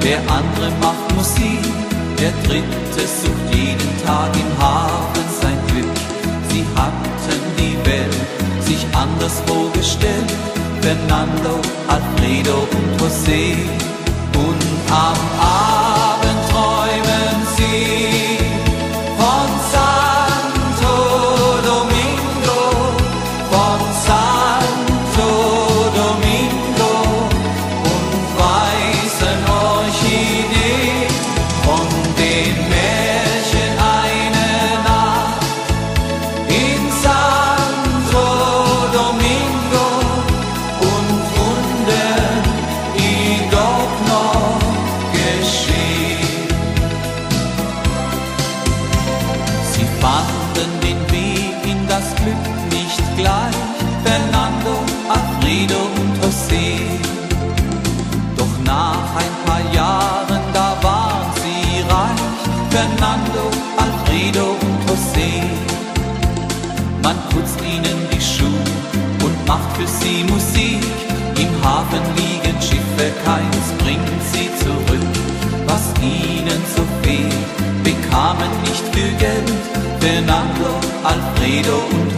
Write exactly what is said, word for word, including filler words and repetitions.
der andere macht Musik, der dritte sucht jeden Tag im Hafen sein Glück. Sie hatten die Welt sich anders vorgestellt, Fernando, Alfredo und José. Und am Abend träumen sie von Santo Domingo, von Santo Domingo und weißen Orchideen, von den Märchen eine Nacht in Santo Domingo und Wunder, die dort noch geschehen. Sie fanden den Weg in das Glück nicht gleich, Fernando, Alfredo und José. Doch nach ein paar Jahren, da waren sie reich, Fernando, Alfredo und José. Man putzt ihnen die Schuhe und macht für sie Musik. Im Hafen liegen Schiffe, keins bringt sie zurück. Was ihnen so fehlt, bekamen nicht für Geld Fernando, Alfredo und